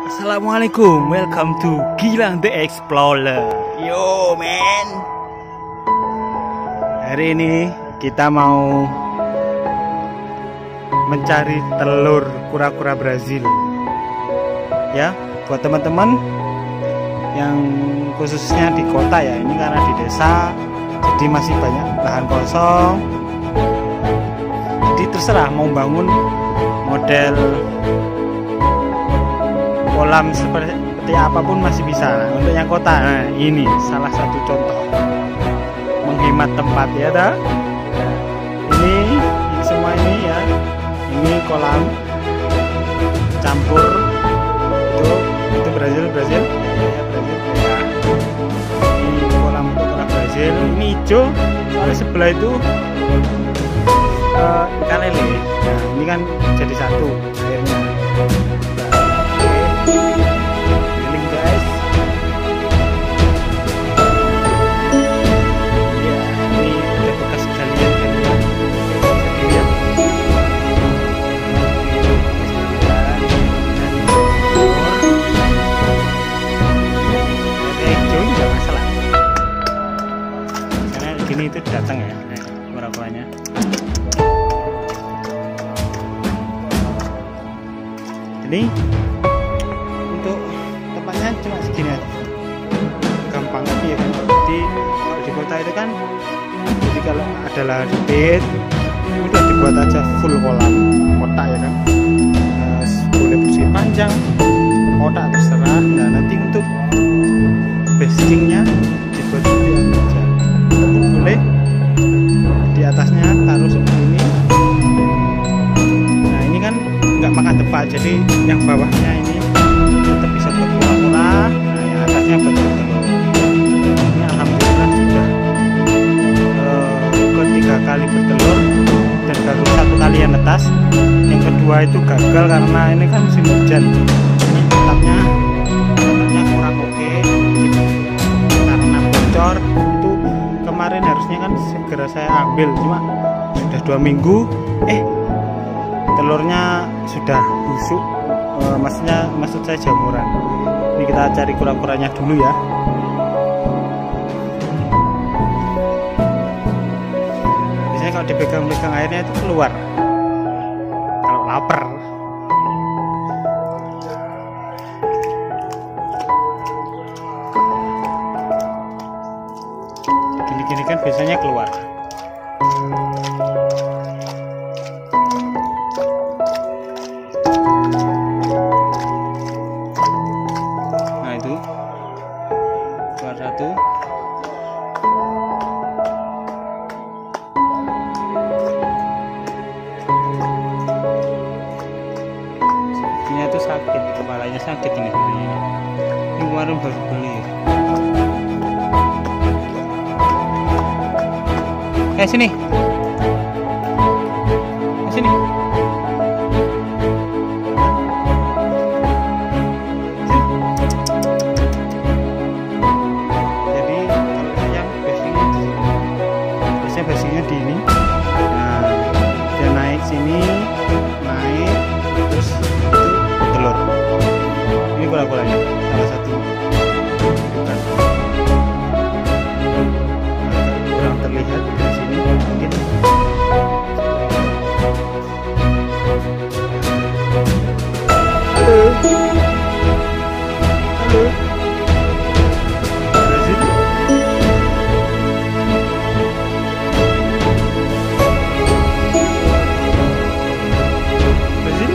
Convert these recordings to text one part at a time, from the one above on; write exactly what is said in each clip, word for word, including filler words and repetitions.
Assalamualaikum, welcome to Gilang the Explorer. Yo man. Hari ini kita mau mencari telur kura-kura Brazil. Ya, buat teman-teman yang khususnya di kota ya, ini karena di desa jadi masih banyak lahan kosong. Jadi terserah mau bangun model kolam seperti, seperti apapun masih bisa. Nah, untuk yang kota, nah ini salah satu contoh menghemat tempat ya dah. Nah, ini, ini semua ini ya, ini kolam campur itu itu Brazil Brazil ya, Brazil ya. Ini kolam untuk kolam Brazil. Ini hijau soalnya sebelah itu uh, ikan lele. Nah, ini kan jadi satu airnya. Ini itu datang ya, nah, kura-kuranya. Jadi untuk tempatnya cuma segini aja, gampang aja ya kan. Jadi kalau di kota itu kan, jadi kalau ada lahan sempit, udah dibuat aja full kolam kotak ya kan. Nah, boleh bersih panjang, kotak terserah. Nah nanti untuk basingnya dibuat seperti aja. Boleh di atasnya taruh seperti ini. Nah ini kan nggak makan tempat, jadi yang bawahnya ini tetap bisa buat kura-kura. Nah yang atasnya buat telur. Ini alhamdulillah sudah uh, ketiga kali bertelur dan baru satu kali yang netas. Yang kedua itu gagal karena ini kan musim hujan. Ini tetapnya tetapnya kurang oke karena bocor. Kemarin harusnya kan segera saya ambil, cuma sudah dua minggu eh telurnya sudah busuk, e, maksudnya maksud saya jamuran. Ini kita cari kura-kuranya dulu ya. Biasanya kalau dipegang-pegang airnya itu keluar kalau lapar. Gini kan biasanya keluar. Nah itu keluar satu. Ini tuh sakit, kepalanya sakit ini. Ini kemarin baru beli. Eh sini, sini. Jadi kalau ayam basingnya di sini, biasanya basingnya di ini. Nah, dia naik sini, naik, terus itu telur. Ini kura-kuranya, salah satu. Kurang terlihat dari sini mungkin. Halo. Halo. Brazil. Brazil.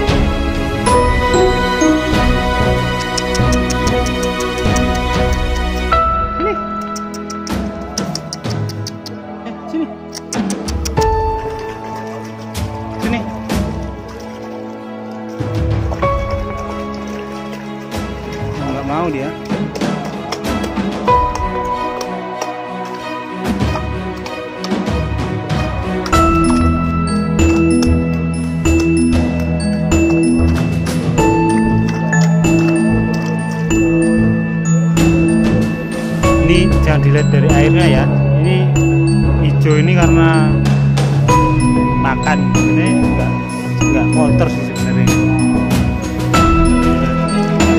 Sini. Sini. Nggak mau dia. Ini jangan dilihat dari airnya ya. Ini hijau ini karena makan, ini enggak enggak kotor sih sebenarnya.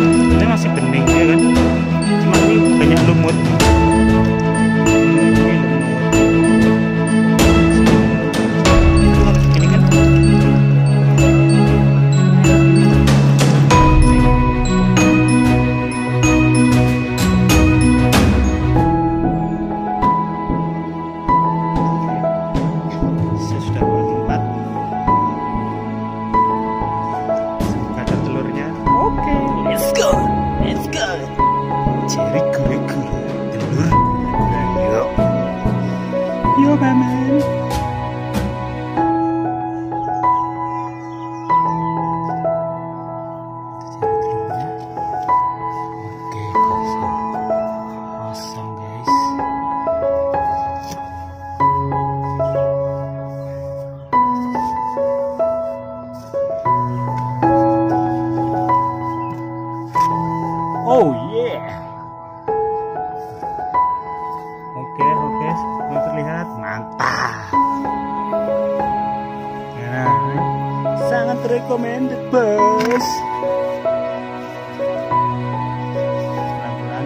Gaskan. Ceri gure-gure, telur gure-gure. Yuk. Yuk, paman. Oh yeah. Oke oke, mau terlihat mantap. Ya, sangat recommended bos. Pelan-pelan.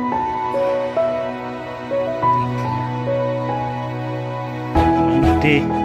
D